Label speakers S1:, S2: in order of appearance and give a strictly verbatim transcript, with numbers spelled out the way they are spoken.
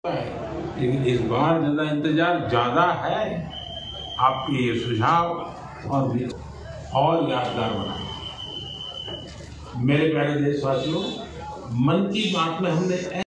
S1: लेकिन इस बार ज्यादा इंतजार ज्यादा है। आपके ये सुझाव और भी और यादगार बना। मेरे प्यारे देशवासियों, मन की बात में हमने